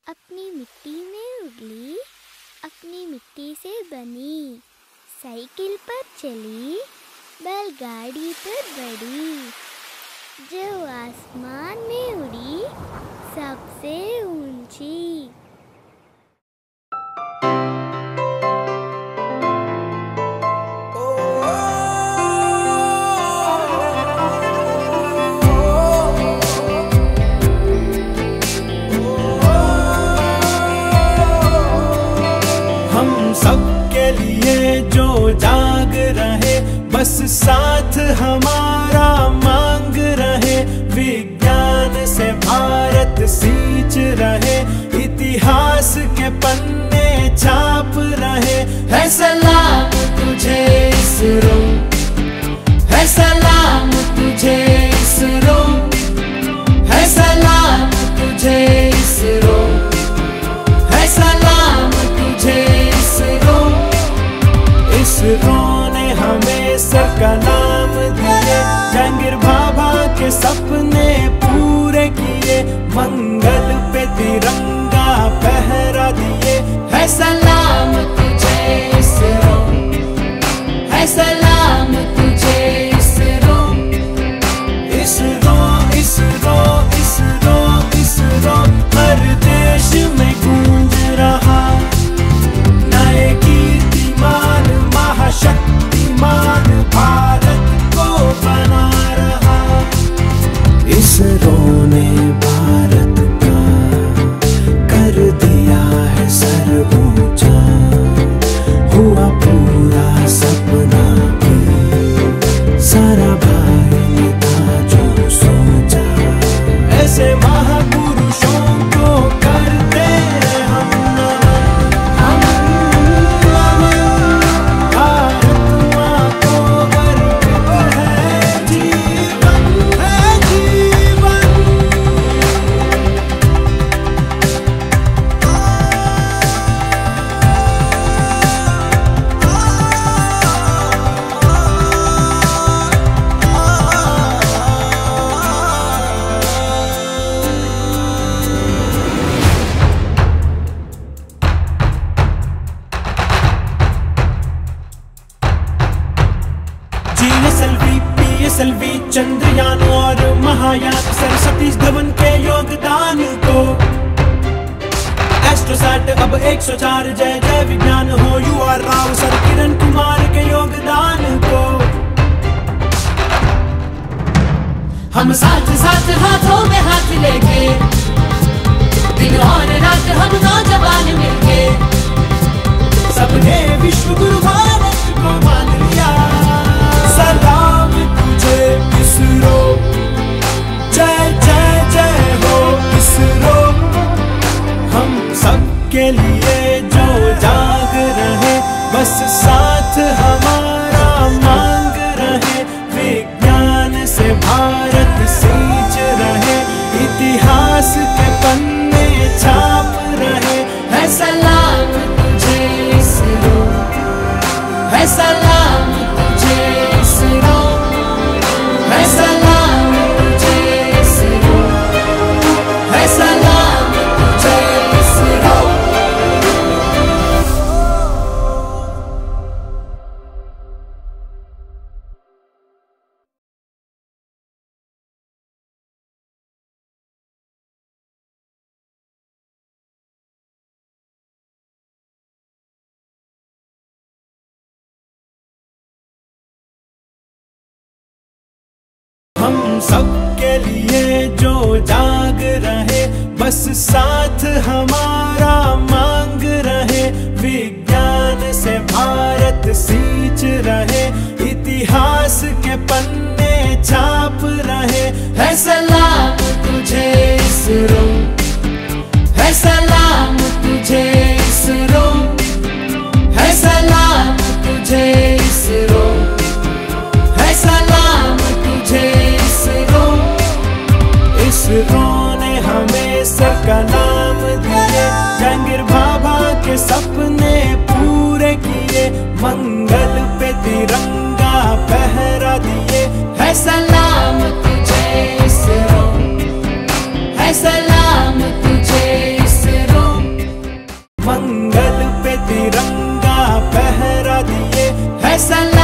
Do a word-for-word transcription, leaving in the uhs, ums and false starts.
अपनी मिट्टी में उगली, अपनी मिट्टी से बनी, साइकिल पर चली, बैलगाड़ी पर बढ़ी, जो आसमान में उड़ी सबसे ऊंची। सबके लिए जो जाग रहे, बस साथ हमारा मांग रहे, विज्ञान से भारत सींच रहे, इतिहास के पन्ने छाप रहे। है सलाम तुझे इसरो, है सलाम तुझे इसरो, है सलाम तुझे इसरो, है सलाम तुझे इसरो। इसरो ने हमें सर का नाम दिए, जहांगीर भाभा के सपने पूरे किए, मंगल पे तिरंगा फहरा दिए। है सलाम तुझे इसरो, है सलाम तुझे इसरो, इसरो इसरो इसरो इसरो। हर देश में गूंज रहा नए कीर्तिमान, महाशक्तिमान भारत को बना रहा। इसरो ने भारत का कर दिया है सर ऊंचा, हुआ पूरा सपना भी सारा भाई ने था जो सोचा। ऐसे महापुरुषों को करते हैं हम नमन, हम नमन। भारत माँ को अर्पित है जीवन, है जीवन। जीएसएलवी, पीएसएलवी, चंद्रयान और महायान, सरस्वती धवन के योगदान को। एस्ट्रोसैट अब एक सौ चार, जय जय विज्ञान हो। U R Rao sir Kiran Kumar के योगदान को। हम साथ साथ हाथों में हाथ लेके, दिन और रात हम नौजवान मिलके, सबने विश्व गुरु भारत को मान लिया। सलाम तुझे इसरो, जय जय जय हो इसरो। हम सबके लिए जो जाग रहे, बस साथ हमारा मांग रहे, विज्ञान से भारत सींच रहे, इतिहास के पन्ने छाप रहे। है सलाम तुझे इसरो, है सलाम तुझे इसरो, है सलाम तुझे इसरो, है सलाम तुझे इसरो। हम सबके लिए जो जाग रहे, बस साथ हमारा मांग रहे, विज्ञान से भारत सींच रहे, इतिहास के पन्ने छाप रहे। है सलाम तुझे इसरो, है सलाम तुझे इसरो, है सलाम तुझे इसरो, है सलाम तुझे इसरो। इसरो ने हमें सर का नाम दिए, जहांगीर भाभा के सपने पूरे किए, मंगल पे तिरंगा फहरा दिए। है सलाम तुझे इसरो, है सलाम तुझे इसरो, ऐसा